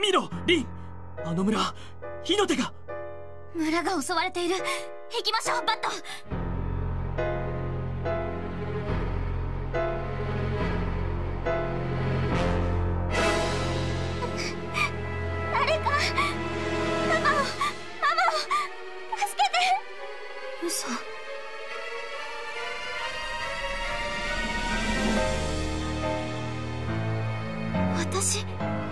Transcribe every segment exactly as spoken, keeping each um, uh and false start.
見ろリン、あの村火の手が。 村が襲われている。行きましょうバット。誰かママをママを助けて。嘘。私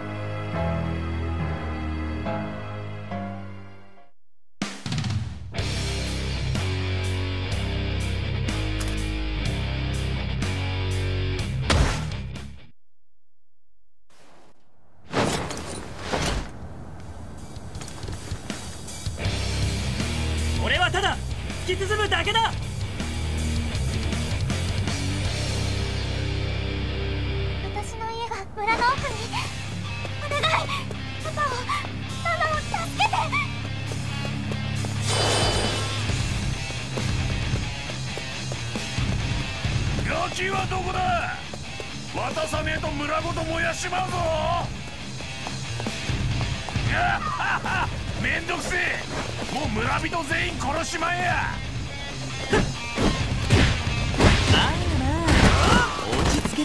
俺はただ突き進むだけだ。 私の家が村の奥に。お願いパパをママを助けて。 ガキはどこだ。渡さねえと村ごと燃やしまうぞ。やっはっは、めんどくせえ。もう村人全員殺しまえや。 まあまあ落ち着けって。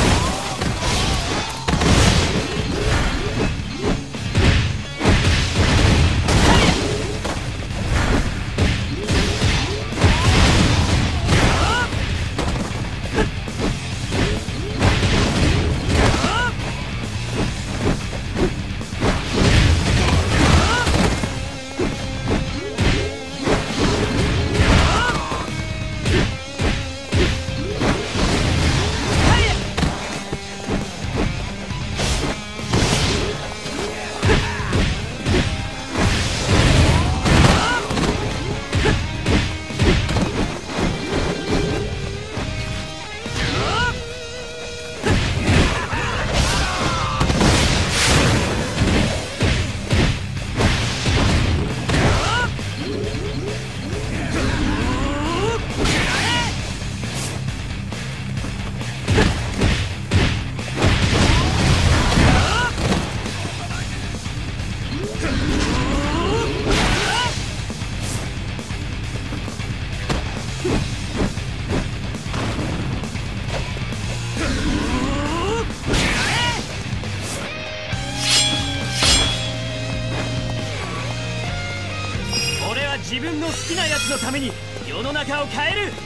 自分の好きなやつのために世の中を変える。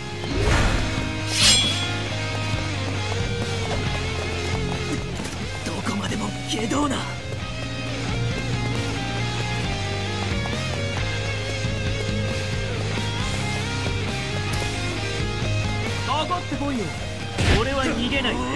どこまでも下道な。かかってこいよ。俺は逃げないぜ。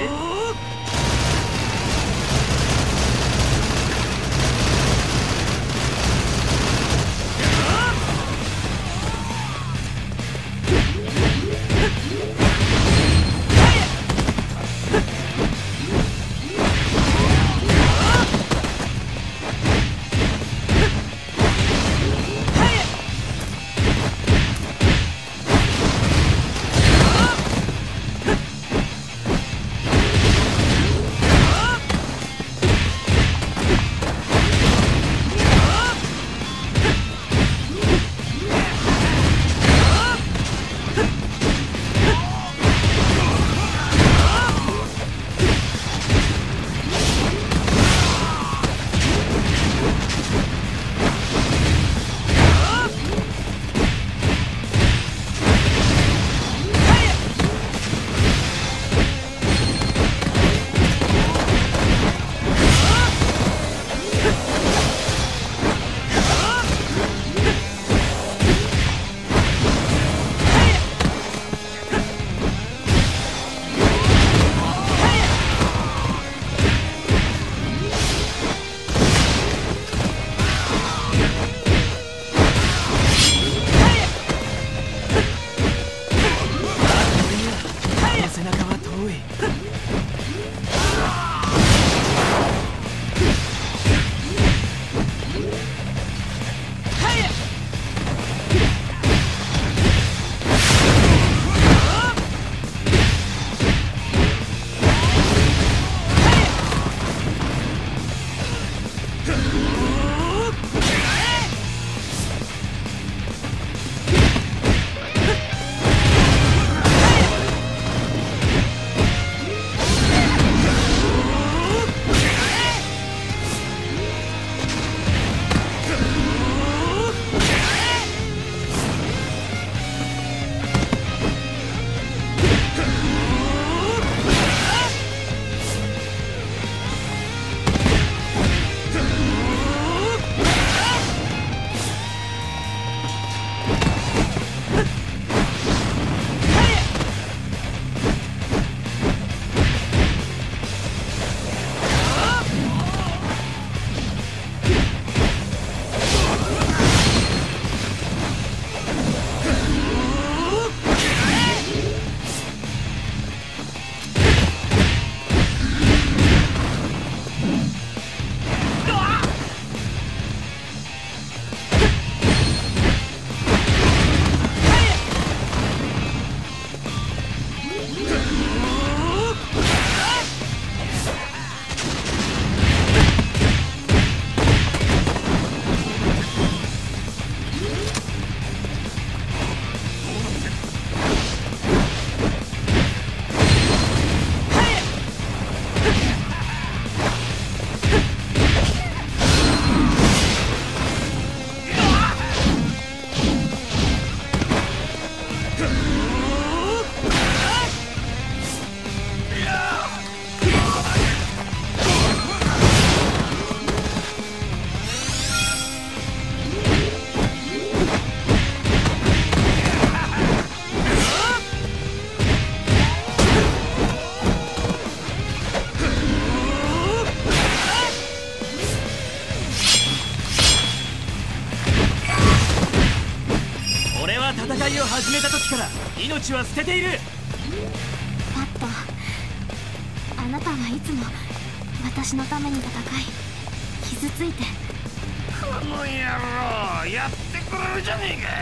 戦いを始めた時から命は捨てている。 パッと、あなたはいつも私のために戦い傷ついて。 この野郎やってくれるじゃねえか。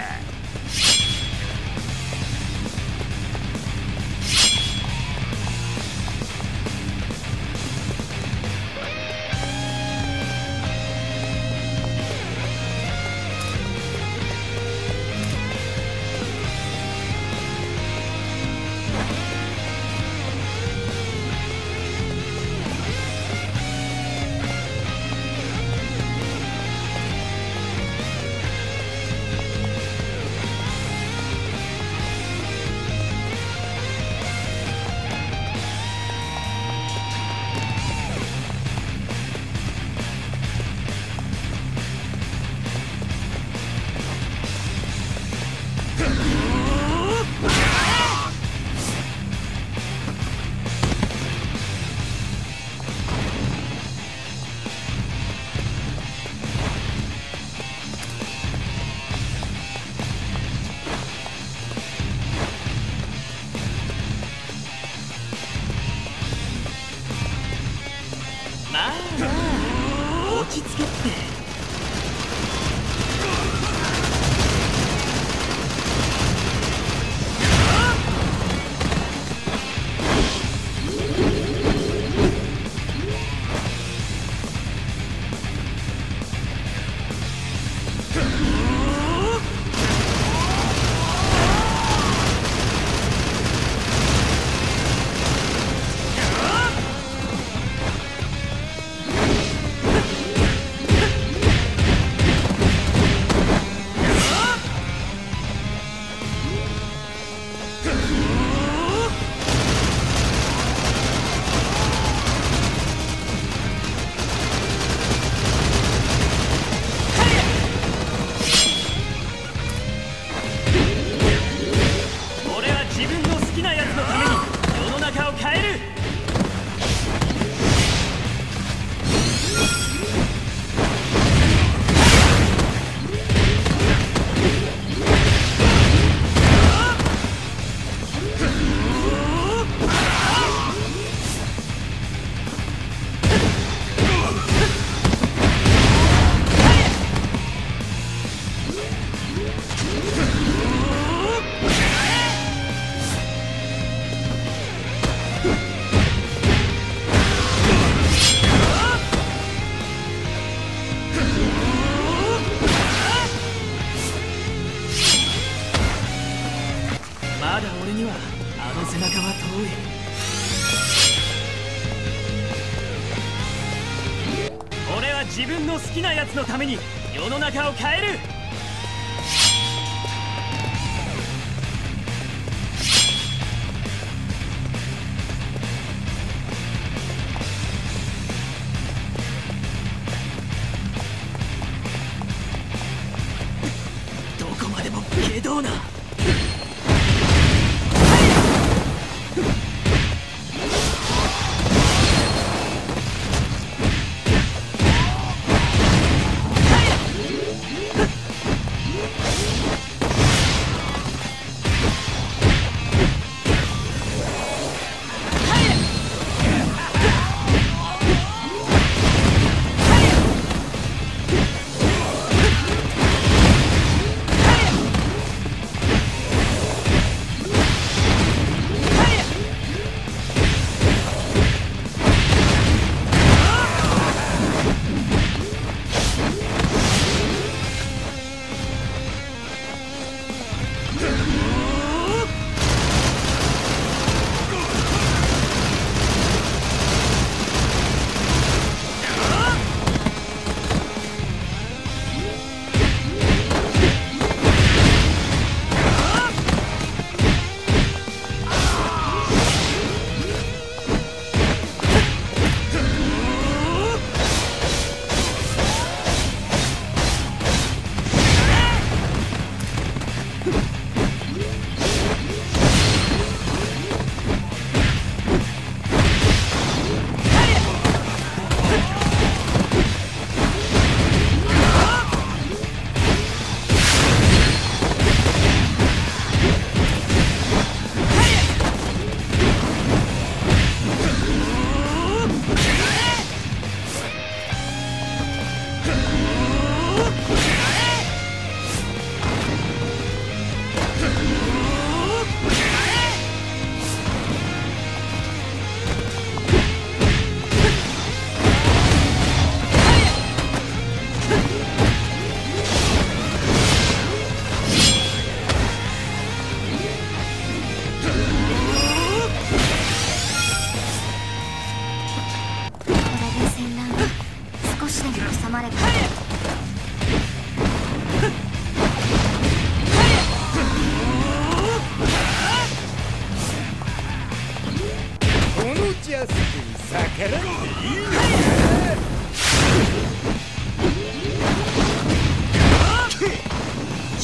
まあまあ落ち着けって。まだ俺にはあの背中は遠い。俺は自分の好きなやつのために世の中を変える。どこまでも下道な。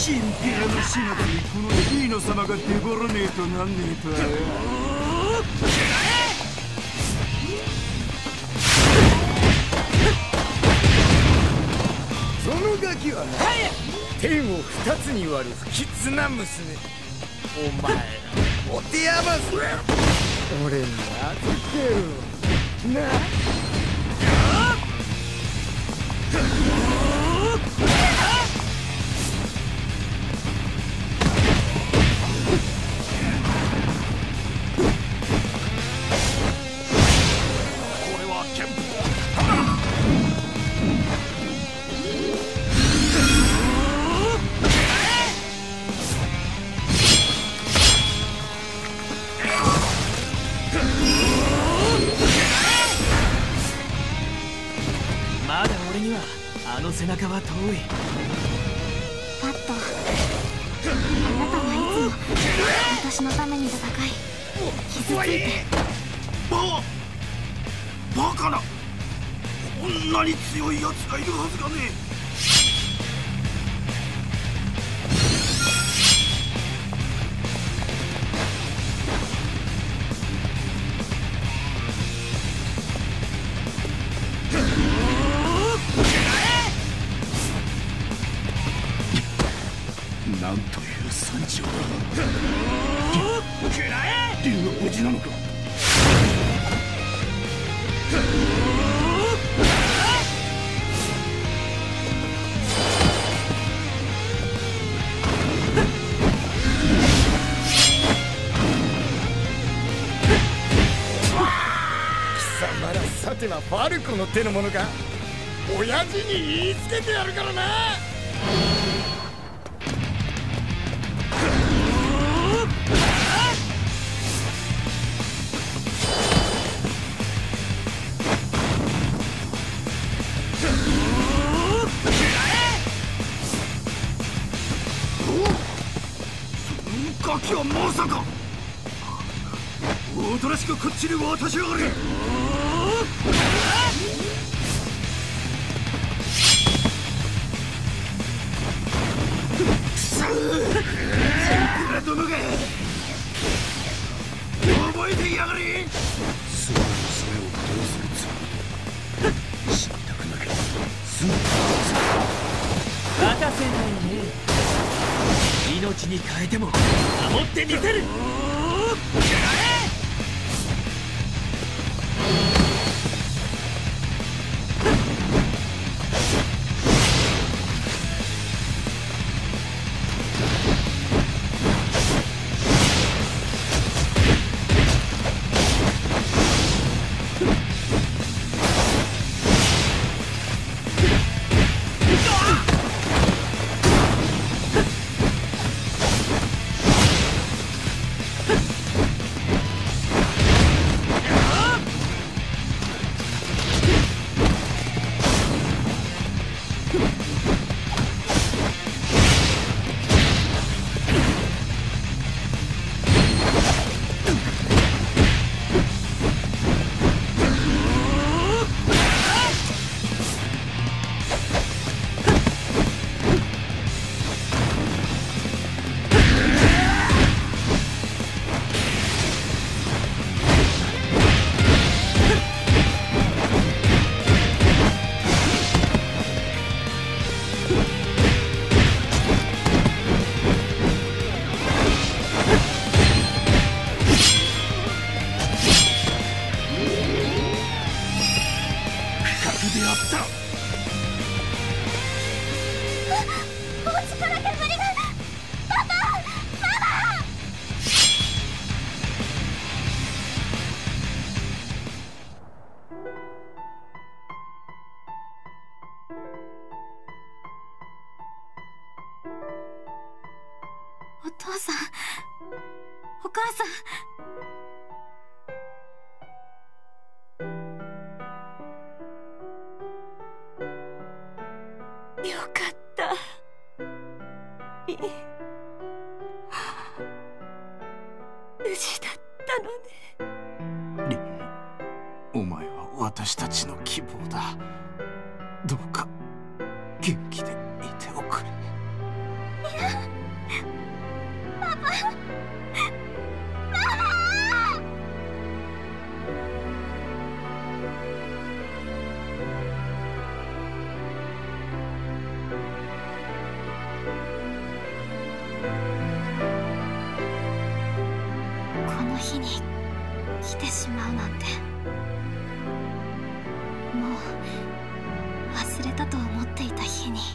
チンピラの死などにこのヒーノ様が出ごろねえとなんねえとはよ。 そのガキはな、天を二つに割る不吉な娘。お前ら持て余す俺に預けろな。 まだ俺にはあの背中は遠い。 パッとあなたはいつも私のために戦い傷ついて。 ババカな、こんなに強いやつがいるはずがねえ。なんという惨状だ。竜は無事なのか。 貴様らさてはファルコの手のものか。親父に言いつけてやるからな。 ガキはまさか。おとなしくこっちに渡しやがれ。殿が覚えてやがれ。その娘をどうするつもりだ。死にたくなければすぐに待たせないね。命に変えても守ってみせる。 お父さん、お母さん。よかった。いい。無事だったのね。 リン、お前は私たちの希望だ。どうか元気でいておくれ。 パパ、ママ。この日に来てしまうなんて、もう忘れたと思っていた日に。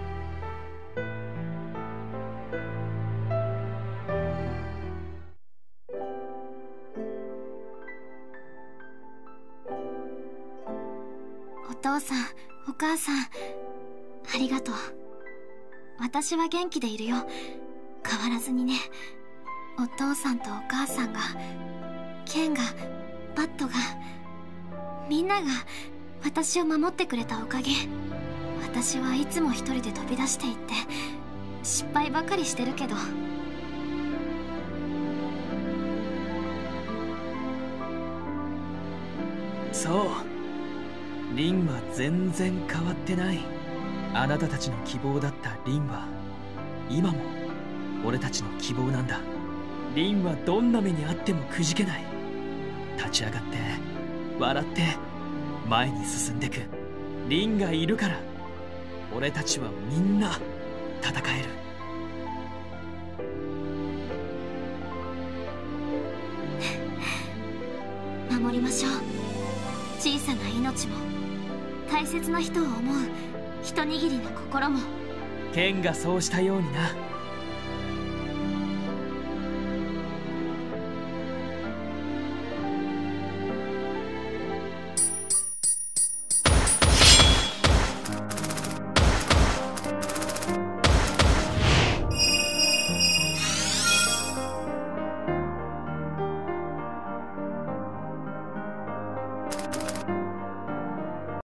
お父さん、お母さん、ありがとう。私は元気でいるよ。変わらずにね。お父さんとお母さんが、ケンが、バットが、みんなが私を守ってくれたおかげ。私はいつも一人で飛び出していって失敗ばかりしてるけど、 そう、リンは全然変わってない。あなたたちの希望だったリンは今も俺たちの希望なんだ。リンはどんな目にあってもくじけない。立ち上がって笑って前に進んでく。リンがいるから俺たちはみんな戦える。 守りましょう。小さな命も大切な人を思う一握りの心も。 ケンがそうしたようにな。